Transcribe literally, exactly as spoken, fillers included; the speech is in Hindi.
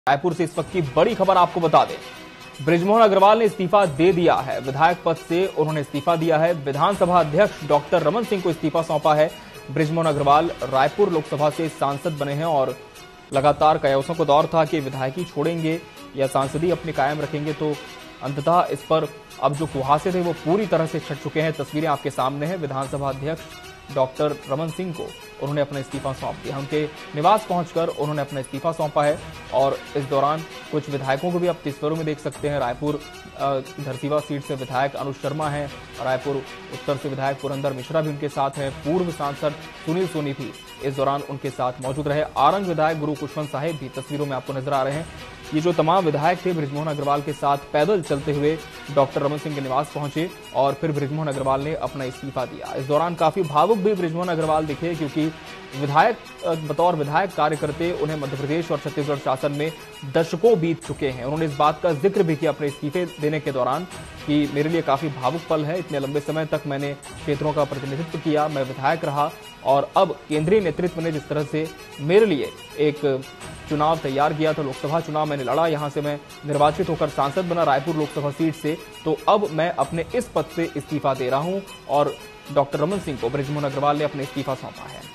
रायपुर से इस वक्त की बड़ी खबर आपको बता दें, बृजमोहन अग्रवाल ने इस्तीफा दे दिया है। विधायक पद से उन्होंने इस्तीफा दिया है। विधानसभा अध्यक्ष डॉक्टर रमन सिंह को इस्तीफा सौंपा है। बृजमोहन अग्रवाल रायपुर लोकसभा से सांसद बने हैं और लगातार कयासों का दौर था कि विधायकी छोड़ेंगे या सांसदी अपने कायम रखेंगे, तो अंततः इस पर अब जो कुहासे थे वो पूरी तरह से छट चुके हैं। तस्वीरें आपके सामने हैं। विधानसभा अध्यक्ष डॉक्टर रमन सिंह को उन्होंने अपना इस्तीफा सौंप दिया। उनके निवास पहुंचकर उन्होंने अपना इस्तीफा सौंपा है और इस दौरान कुछ विधायकों को भी आप तस्वीरों में देख सकते हैं। रायपुर धरसीवा सीट से विधायक अनुज शर्मा हैं, रायपुर उत्तर से विधायक पुरंदर मिश्रा भी उनके साथ हैं। पूर्व सांसद सुनील सोनी भी इस दौरान उनके साथ मौजूद रहे। आरंग विधायक गुरु कुशवंत साहेब भी तस्वीरों में आपको नजर आ रहे हैं। ये जो तमाम विधायक थे बृजमोहन अग्रवाल के साथ पैदल चलते हुए डॉक्टर रमन सिंह के निवास पहुंचे और फिर बृजमोहन अग्रवाल ने अपना इस्तीफा दिया। इस दौरान काफी भावुक भी बृजमोहन अग्रवाल दिखे, क्योंकि विधायक बतौर विधायक कार्य करते उन्हें मध्य प्रदेश और छत्तीसगढ़ शासन में दशकों बीत चुके हैं। उन्होंने इस बात का जिक्र भी किया अपने इस्तीफे देने के दौरान कि मेरे लिए काफी भावुक पल है। इतने लंबे समय तक मैंने क्षेत्रों का प्रतिनिधित्व किया, मैं विधायक रहा और अब केंद्रीय नेतृत्व ने जिस तरह से मेरे लिए एक चुनाव तैयार किया था, लोकसभा चुनाव मैंने लड़ा, यहां से मैं निर्वाचित होकर सांसद बना रायपुर लोकसभा सीट से, तो अब मैं अपने इस पद से इस्तीफा दे रहा हूं। और डॉक्टर रमन सिंह को बृजमोहन अग्रवाल ने अपने इस्तीफा सौंपा है।